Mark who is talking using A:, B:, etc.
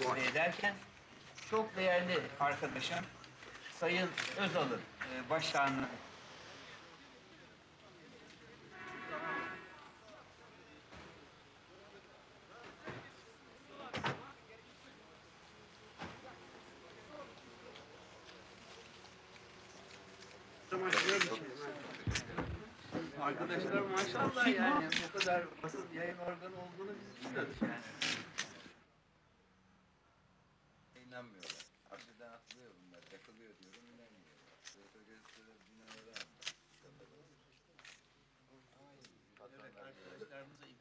A: ifade ederken çok değerli arkadaşım Sayın Özal'ın başkanlığı
B: Arkadaşlar maşallah yani bu kadar basın yayın organı olduğunu biz bilmiyorduk yani.
C: İnanmıyorlar. Hafiften atlıyor bunlar. Takılıyor diyorum inanmıyorlar. Sırta gösteriyor binaları aldı.
B: Evet, arkadaşlarımıza